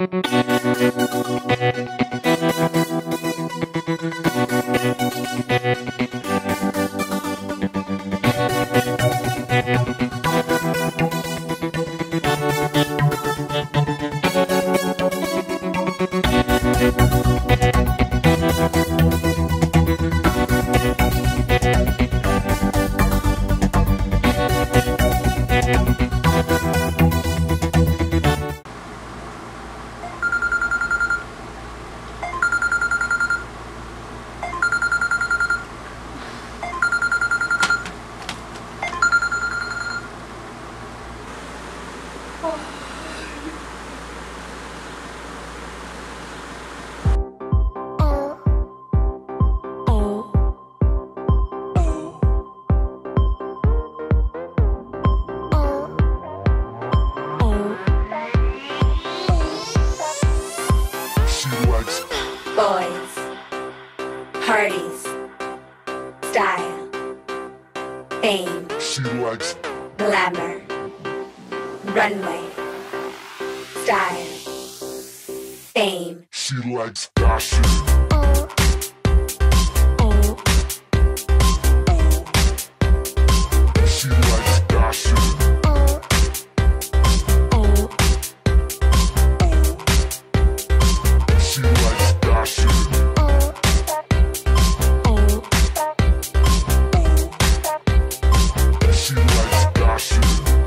Boys, parties, style, fame, She likes glamour, runway, style, fame. She likes fashion. She likes fashion. She likes fashion. She likes fashion.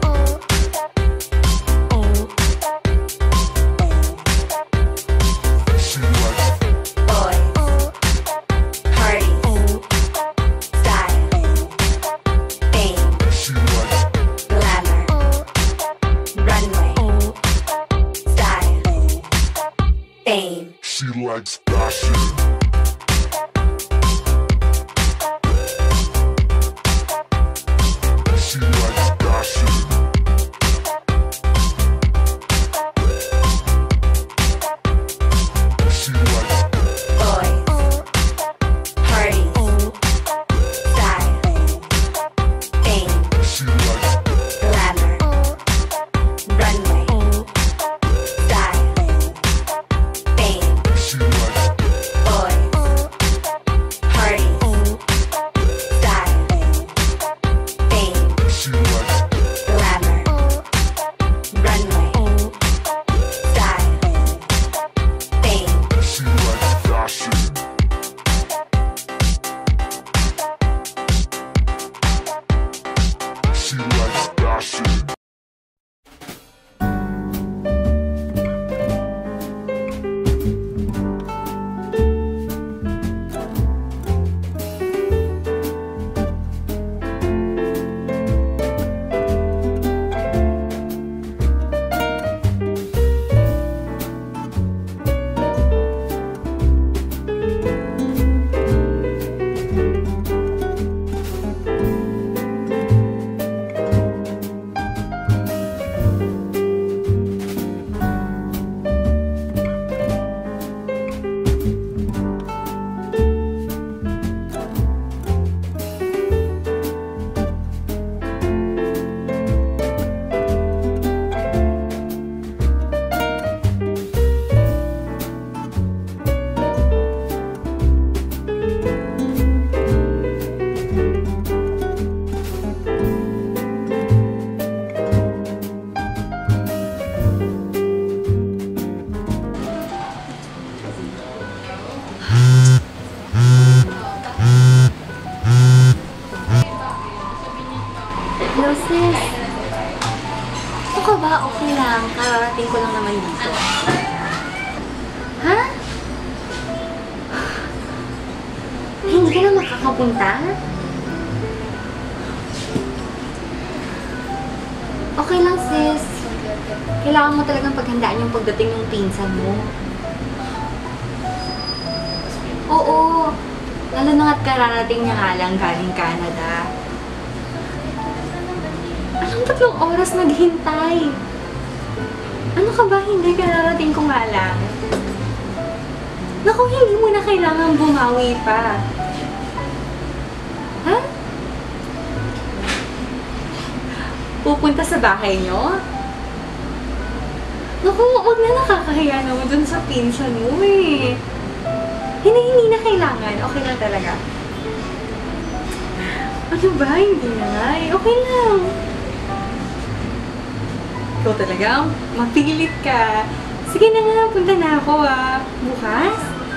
She likes Boys, parties, style, fame, She likes glamour, runway, style, fame. She likes fashion. She likes fashion. She likes Boys, parties, style, fame, She likes glamour, runway, style, fame. She likes Boys, parties, style, fame, She likes glamour, runway, style, fame. She likes fashion. She likes fashion. Hello, sis. Ito ka ba? Okay lang. Kararating ko lang naman dito. Ha? Hindi ka na makakapunta? Okay lang, sis. Kailangan mo talagang paghandaan yung pagdating ng pinsan mo. Oo. Lalo na nga't kararating niya nga lang galing Canada. Anong 3 oras naghintay? Ano ka ba? Hindi, kararating ko nga lang. Naku, hindi mo na kailangan bumawi pa. Ha? Pupunta sa bahay niyo? Naku, wag na, nakakahiya naman dun sa pinsan mo eh. Hindi na kailangan. Okay lang talaga. Ano ba? Hindi na nga eh. Okay lang. Ikaw talaga, mapilit ka. Sige na nga, punta na ako ah. Bukas?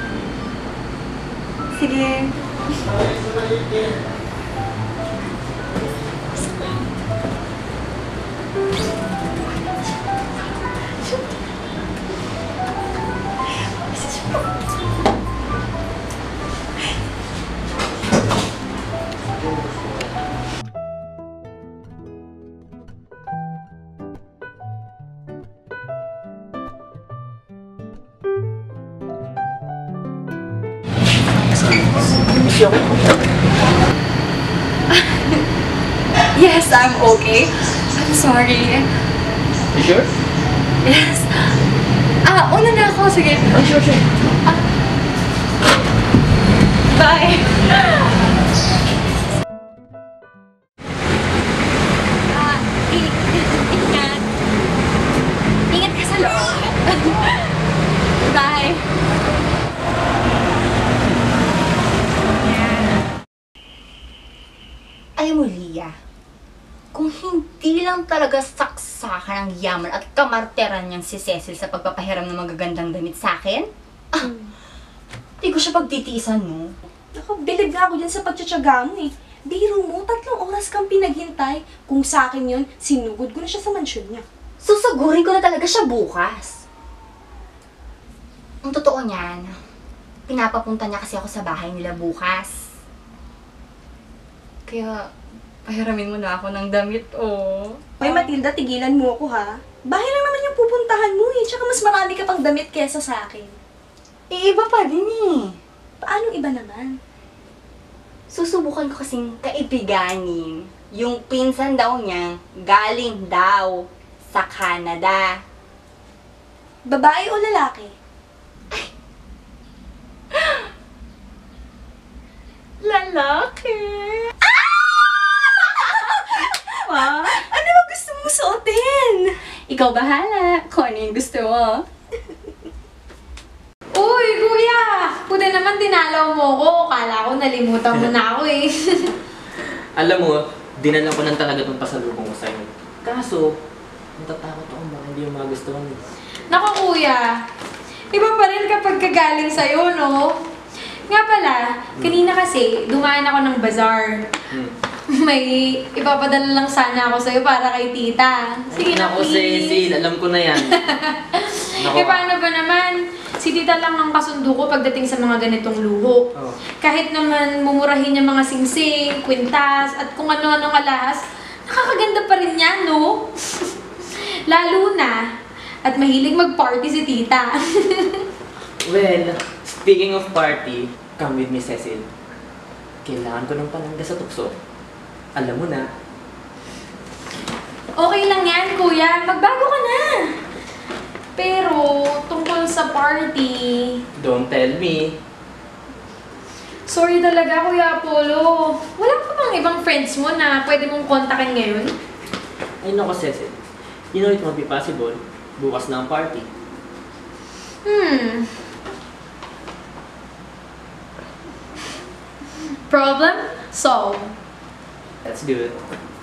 Sige. Yes, I'm okay. I'm sorry. You sure? Yes. Una na ako. Sige. Oh, sure. Bye. Ingat. Ingat ka sa loob. Bye. Alam mo, Lia, kung hindi lang talaga saksakan ang yaman at kamarteran niyang si Cecil sa pagpapahiram ng magagandang damit sa akin, di ko siya pagtitiisan, no? Naku, bilib na ako dyan sa pagtsatsaga mo eh. Biro mo, 3 oras kang pinaghintay. Kung sa akin yun, sinugod ko na siya sa mansyon niya. Susugurin ko na talaga siya bukas. Ang totoo niyan, pinapapunta niya kasi ako sa bahay nila bukas. Kaya, pahiramin mo na ako ng damit, oh. Hoy, Matilda, tigilan mo ako ha. Bahay lang naman yung pupuntahan mo eh. Tsaka mas marami ka pang damit kesa sa akin. Iba pa din eh. Paano iba naman? Susubukan ko kasing kaibiganin yung pinsan daw niya galing daw sa Canada. Babae o lalaki? Lalaki! Ano ba gusto mong suotin? Ikaw bahala kung ano yung gusto mo. Uy, kuya! Puta naman, dinalaw mo ko. Kala ko nalimutan mo na ako eh. Alam mo, dinala ko lang talaga itong pasalubong ko sa'yo. Kaso, natatakot ako baka hindi yung magustuhan mo. Naku, kuya. Iba pa rin kapag kagaling sa'yo, no? Nga pala, kanina kasi, dumaan ako ng bazaar. May ipapadala lang sana ako sa'yo para kay tita. Sige na, Naku, please. Cecil, alam ko na yan. Naku, Paano ba naman? Si tita lang ang kasundo ko pagdating sa mga ganitong luho. Oh. Kahit naman mumurahin yung mga singsing, kwintas, at kung ano-anong alahas, nakakaganda pa rin yan, no? Lalo na, at mahilig mag-party si tita. Well, speaking of party, come with me, Cecil. Kailangan ko ng palangga sa tukso. Alam mo na. Okay lang yan, kuya. Magbago ka na. Pero, tungkol sa party... Don't tell me. Sorry talaga, Kuya Apollo. Wala ka bang ibang friends mo na pwede mong kontakin ngayon? Ay, naku, Cecil. You know it won't be possible. Bukas na ang party. Problem solved. Let's do it.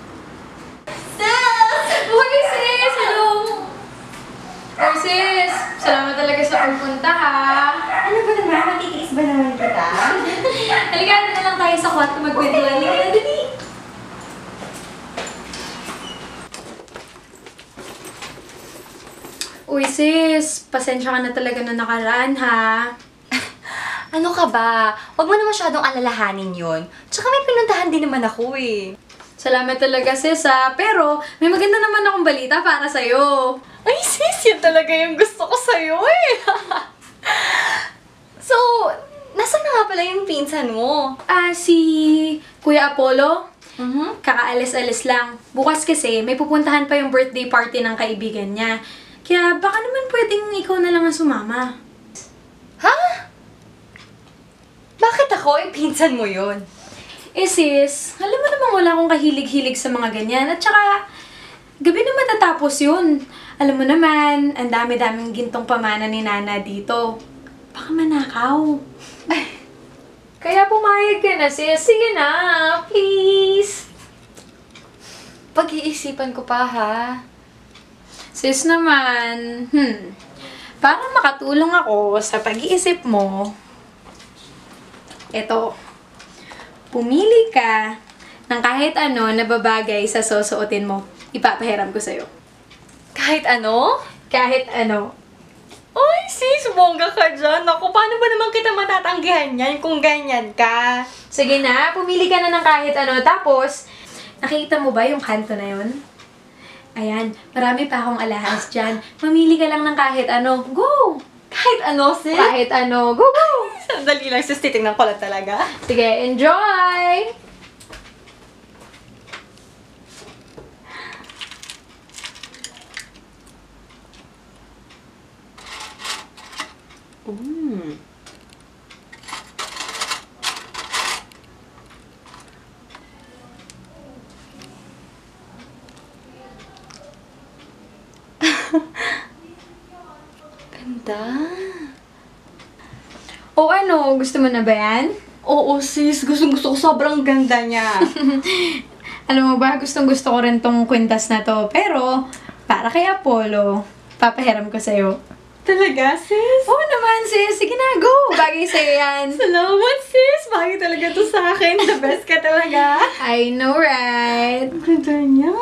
Uy, sis! Hello! Oh, sis! Salamat talaga sa pagpunta, ha? Ano ba naman? Matitiis ba naman kita? Halika na lang tayo sa kwarto magkwentuhan. Halika na, dali! Uy, sis! Pasensya ka na talaga na nakaraan, ha? Ano ka ba? Huwag mo na masyadong alalahanin yun. Tsaka may pinuntahan din naman ako eh. Salamat talaga, sis, ha? Pero, may maganda naman akong balita para sa'yo. Ay, sis, yun talaga yung gusto ko sa'yo eh. So, nasaan na nga pala yung pinsan mo? Si Kuya Apollo? Mhm. Kakaalis-alis lang. Bukas kasi, may pupuntahan pa yung birthday party ng kaibigan niya. Kaya baka naman pwedeng ikaw na lang ang sumama. Ha? Bakit ako? Pinsan mo yun. Eh sis, alam mo naman wala akong kahilig-hilig sa mga ganyan. At saka, gabi na matatapos yun. Alam mo naman, ang dami-daming gintong pamana ni Nana dito. Baka manakaw. Kaya pumayag ka na, sis. Sige na, please. Pag-iisipan ko pa, ha? Sis naman, para makatulong ako sa pag-iisip mo, eto, pumili ka ng kahit ano na babagay sa susuotin mo. Ipapahiram ko sa'yo. Kahit ano? Kahit ano. Ay, sis, bongga ka dyan. Ako, paano ba naman kita matatanggihan yan kung ganyan ka? Sige na, pumili ka na ng kahit ano. Tapos, nakita mo ba yung kanto na yun? Ayan, marami pa akong alahas dyan. Mamili ka lang ng kahit ano. Go! Kahit ano, sis? Kahit ano. Go, go! Sandali lang, sis. Titignan ko lang talaga. Sige, enjoy! Ganda. O ano, gusto mo na ba yan? Oo, sis. Gusto ko sobrang ganda niya. Alam mo ba, gustong-gusto ko rin tong kwintas na to. Pero, para kay Apollo, papahiram ko sa'yo. Talaga, sis? Oo naman, sis. Sige na, go! Bagay sa'yo yan. Salamat, sis. Bagay talaga to sa akin. The best ka talaga. I know, right? Ang ganda niya.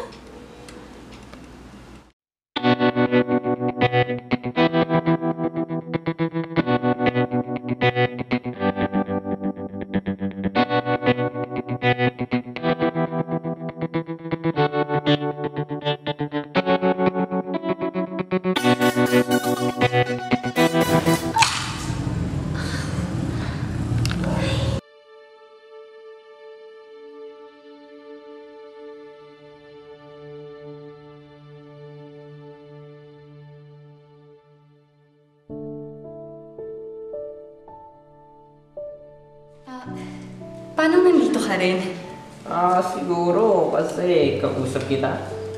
Paano nandito ka rin? Siguro kasi kausap kita.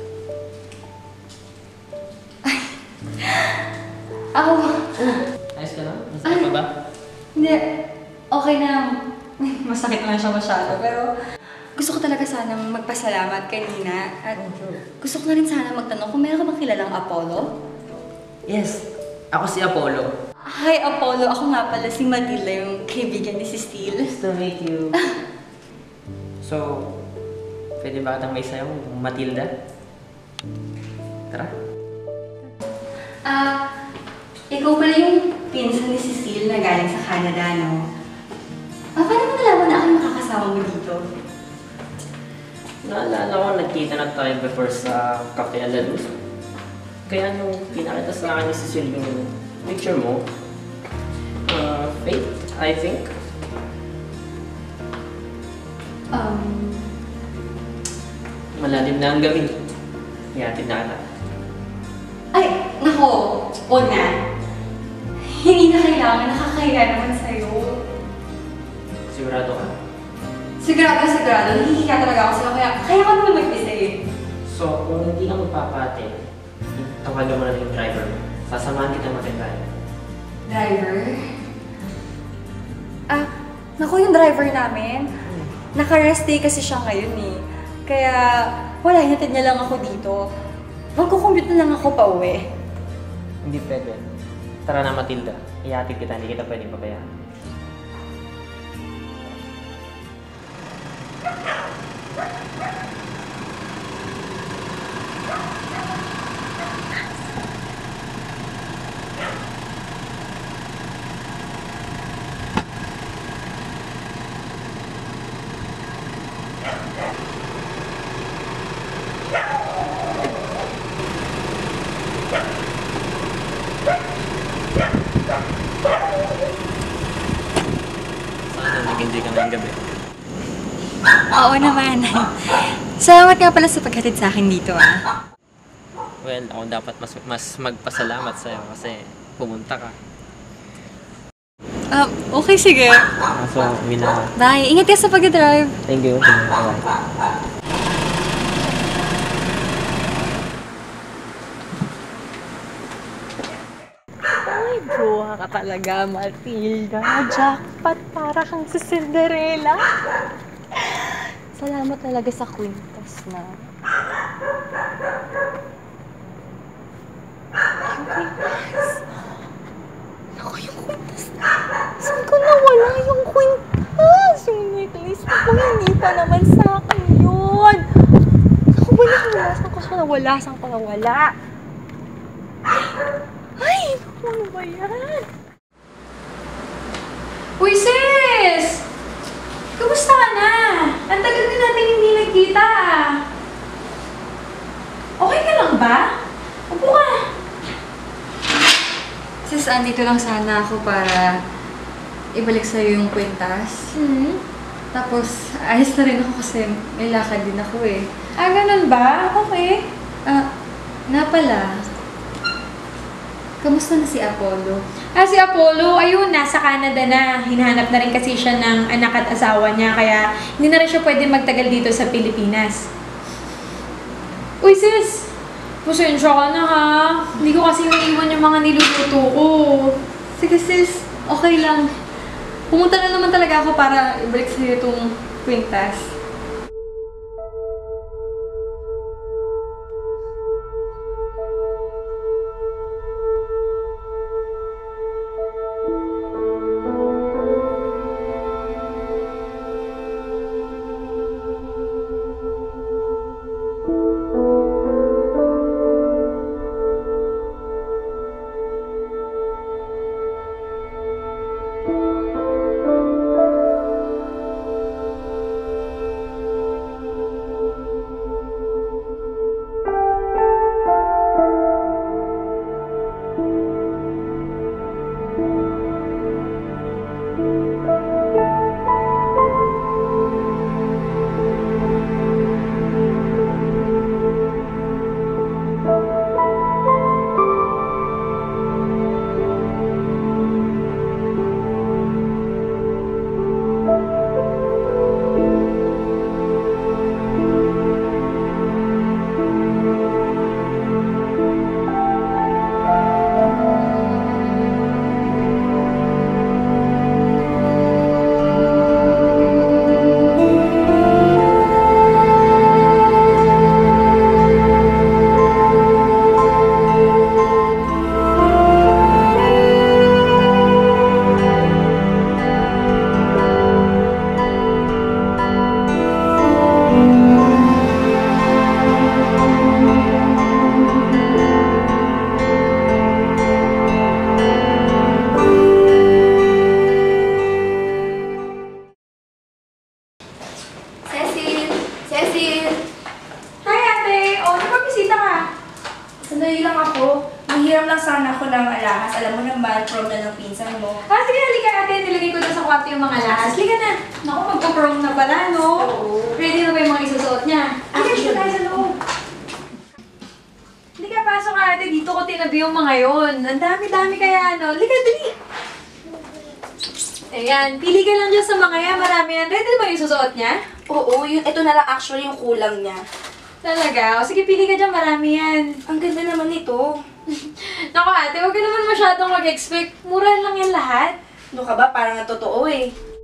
Ayos ka na? Masakit pa ba? Hindi. Okay na. Masakit lang siya masyado. Pero gusto ko talaga sanang magpasalamat kay Nina. At gusto ko na rin sana magtanong kung meron ka bang kilalang Apollo? Yes, ako si Apollo. Hi, Apollo. Ako nga pala si Matilda, yung kaibigan ni si Steele. Nice to meet you. So, pwede ba kitang may sayo, Matilda? Tara. Ikaw pala yung pinsan ni Cecile na galing sa Canada, no? Paano mo nalaman na ako yung makakasama mo dito? Naalala ko, nagkita na tayo before sa Cafe La Luz. Kaya nung pinakita sa akin ni Cecile yung picture mo, fate, I think. Malalim na ang gabi. Ihatid na kita. Ay, nako, huwag na. Hindi na kailangan, nakakahiya naman sa'yo. Sigurado ka? Sigurado, nahihiya talaga ako sa'yo, kaya ka naman mag-isa eh. So, kung hindi ka magpapate, tawagan mo na yung driver mo. Sasamahan kita magkitayan. Driver? Naku, yung driver namin. Naka-rest day kasi siya ngayon eh. Kaya, wala, hinatid niya lang ako dito. Magkukompute na lang ako pa uwi. Hindi pwede. Tara na, Matilda. Ihatid kita, hindi kita pwedeng pabayaan. Sana nag-enjoy ka ngayong gabi. Oo naman. Salamat nga pala sa paghatid sa akin dito ah. Well, ako dapat mas magpasalamat sa'yo kasi pumunta ka. Okay, sige. So, uwi na. Bye. Ingat ka sa pag-drive. Thank you. Bye. Buha ka talaga, Matilda. Jackpot para kang si Cinderella. Salamat talaga sa kwintas na. Yung kwintas. Naku, yung kwintas na. Saan ko nawala yung kwintas? Yung necklace ko, hindi pa naman sa akin yun. Naku ba nawala? Saan ko siya nawala? Saan ko nawala? Ay, ano ba yan? Uy, sis! Kamusta ka na? Ang tagal na natin hindi nagkita. Okay ka lang ba? Upo ka. Sis, andito lang sana ako para ibalik sa'yo yung kwintas. Tapos, ayos na rin ako kasi may lakad din ako eh. Ah, ganun ba? Okay. Nga pala, kamusta na si Apollo? Ah, si Apollo, ayun, nasa Canada na. Hinahanap na rin kasi siya ng anak at asawa niya, kaya hindi na rin siya pwede magtagal dito sa Pilipinas. Uy, sis! Pasensya ka na ha. Hindi ko kasi maiwan yung mga niluluto ko. Sige sis, okay lang. Pumunta na naman talaga ako para ibalik sa'yo itong kwintas. Sandali lang ako. Mahiram lang sana ako ng alahas. Alam mo naman, prom na ng pinsan mo. Ah, sige, halika ate. Nilagay ko na sa kwarto yung mga lahas. Halika na. Naku, magpo-prom na pala, no? Oo. Ready na ba yung mga isusuot niya? Halika, siya tayo sa loob. Halika, pasok ate. Dito ko tinabi yung mga yon. Ang dami-dami kaya, no? Halika, dali. Ayan, pili ka lang dyan sa mga yan. Marami yan. Ready na ba yung susuot niya? Oo, ito na lang actually yung kulang niya. Talaga? O sige, pili ka dyan. Marami yan. Ang ganda naman ito. Naku ate, huwag ka naman masyadong mag-expect. Mura lang yan lahat. Ano ka ba? Parang ang totoo eh.